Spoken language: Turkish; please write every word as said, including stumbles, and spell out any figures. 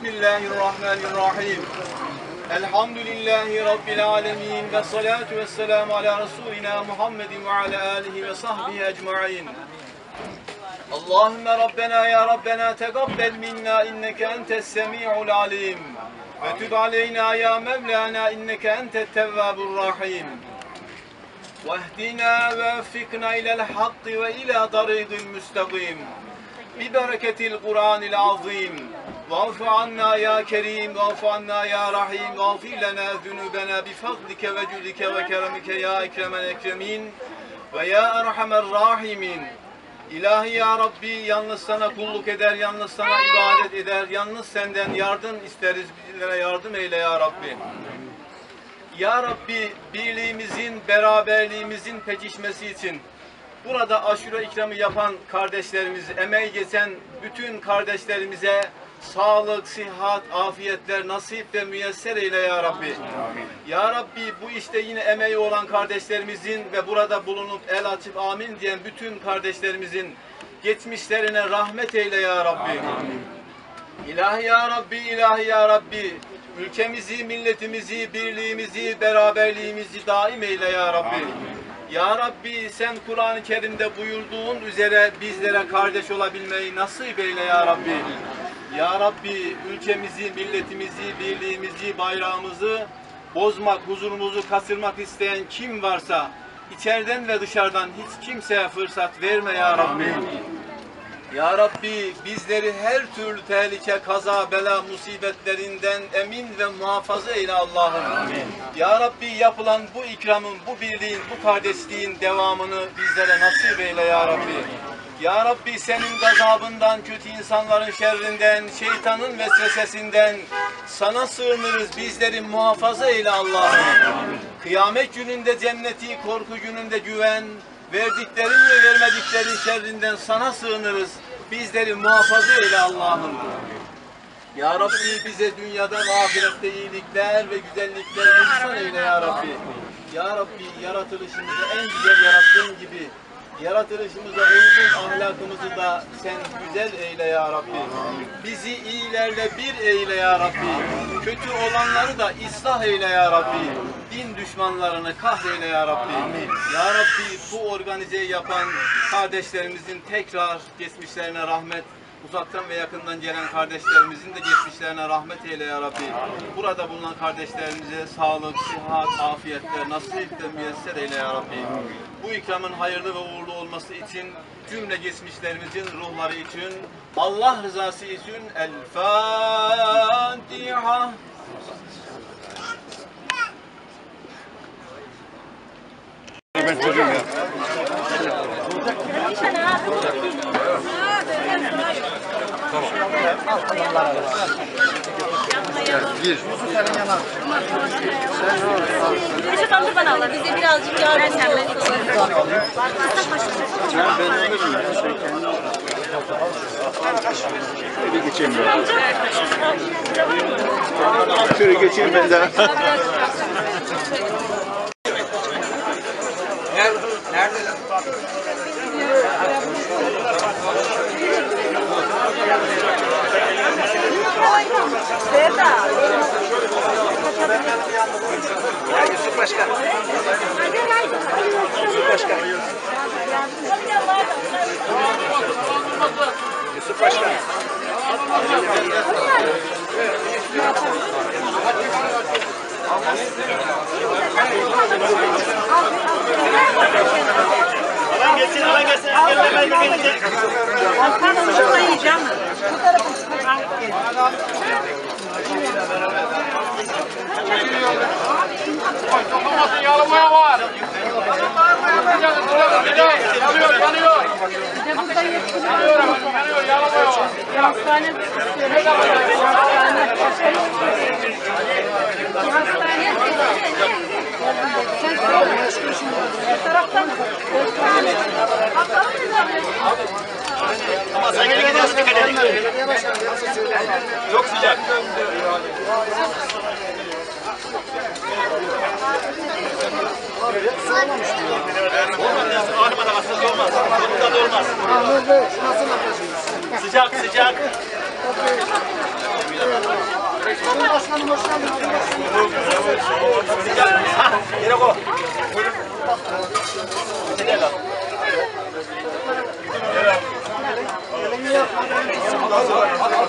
Bismillahirrahmanirrahim. Elhamdülillahi Rabbil alemin ve salatu ve selamu ala Resulina Muhammedin ve ala alihi ve sahbihi ecma'in. Allahümme Rabbena ya Rabbena tegabbel minna inneke entes semi'ul alim ve tüb aleyna ya Mevlana inneke entet tevvabur rahim. Vehdina ve effikna ilel hakkı ve ila tariqil müstakim. Bi bereketil Kur'anil azim. Va'fu anna ya kerim, va'fu anna ya rahim, va'fir lana zunubena bi fadlike ve cudike ve keremike ya ekremel ekremin ve ya erhamer rahimin. İlahi ya Rabbi, yalnız sana kulluk eder, yalnız sana ibadet eder, yalnız senden yardım isteriz, bizlere yardım eyle ya Rabbi. Ya Rabbi, birliğimizin, beraberliğimizin pekişmesi için burada aşure ikramı yapan kardeşlerimiz, emeği geçen bütün kardeşlerimize sağlık, sıhhat, afiyetler nasip ve müyesser eyle ya Rabbi. Amin. Ya Rabbi, bu işte yine emeği olan kardeşlerimizin ve burada bulunup el açıp amin diyen bütün kardeşlerimizin geçmişlerine rahmet eyle ya Rabbi. Amin. İlahi ya Rabbi, ilahi ya Rabbi, ülkemizi, milletimizi, birliğimizi, beraberliğimizi daim eyle ya Rabbi. Amin. Ya Rabbi, sen Kur'an-ı Kerim'de buyurduğun üzere bizlere kardeş olabilmeyi nasip eyle ya Rabbi. Ya Rabbi, ülkemizi, milletimizi, birliğimizi, bayrağımızı bozmak, huzurumuzu kaçırmak isteyen kim varsa içeriden ve dışarıdan hiç kimseye fırsat verme ya Rabbi. Ya Rabbi, bizleri her türlü tehlike, kaza, bela, musibetlerinden emin ve muhafaza eyle Allah'ım. Ya Rabbi, yapılan bu ikramın, bu birliğin, bu kardeşliğin devamını bizlere nasip eyle ya Rabbi. Ya Rabbi, senin gazabından, kötü insanların şerrinden, şeytanın vesvesesinden sana sığınırız, bizleri muhafaza eyle Allah'ım. Kıyamet gününde cenneti, korku gününde güven, verdiklerin ve vermediklerin şerrinden sana sığınırız, bizleri muhafaza eyle Allah'ım. Ya Rabbi, bize dünyada ve ahirette iyilikler ve güzellikler ihsan eyle ya Rabbi. Ya Rabbi, yaratılışımızı en güzel yarattığın gibi yaratılışımıza uygun ahlakımızı da sen güzel eyle ya Rabbi. Bizi iyilerle bir eyle ya Rabbi. Kötü olanları da ıslah eyle ya Rabbi. Din düşmanlarını kahreyle ya Rabbi. Ya Rabbi, bu organizeyi yapan kardeşlerimizin tekrar geçmişlerine rahmet, uzaktan ve yakından gelen kardeşlerimizin de geçmişlerine rahmet eyle ya Rabbi. Burada bulunan kardeşlerimize sağlık, sıhhat, afiyetler nasip ve müyesser eyle ya Rabbi. Bu ikramın hayırlı ve uğurlu olması için, cümle geçmişlerimizin ruhları için, Allah rızası için El Fatiha. Ben çocuğum ya. Tamam. Bir. Senin yana. Bizi kaldır bana Allah. Bize birazcık yardım et. Sen ben alırım ya. Şöyle geçeyim ben. Şöyle geçeyim ben de. Nerede lan? Sevda. Ya Yusuf Başkan. Yusuf Başkan. Yusuf Başkan. Alan geçsin, alan geçsin. Bakalım şurada yiyeceğim. Bu tarafı Dokunmasın, yalamaya var. Yanıyor, yanıyor. Yanıyor, yanıyor, yalamaya var. hastane Ama sen geri gidiyorsun, dikkat edin. Çok sıcak. Olmaz, ağrımadan hassas olmaz. Burada da olmaz. Sıcak, sıcak. Başkanım hoş geldin. Yere koy. Hadi